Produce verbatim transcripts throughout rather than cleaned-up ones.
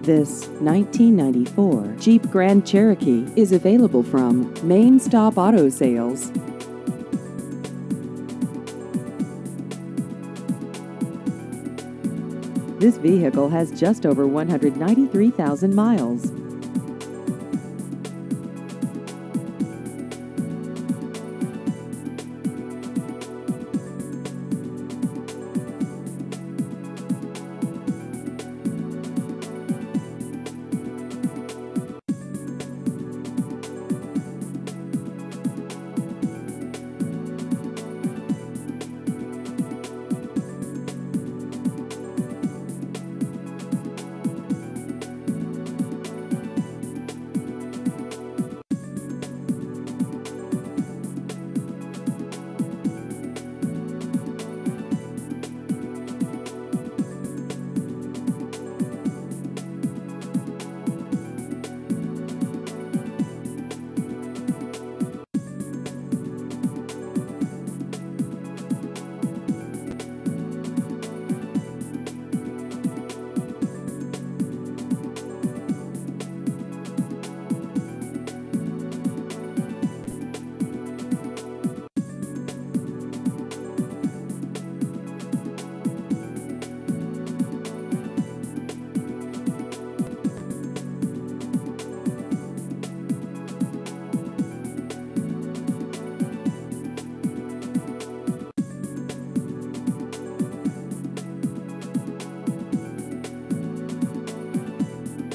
This nineteen ninety-four Jeep Grand Cherokee is available from Main Stop Auto Sales. This vehicle has just over one hundred ninety-three thousand miles.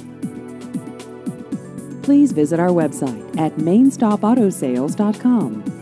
Please visit our website at main stop auto sales dot com.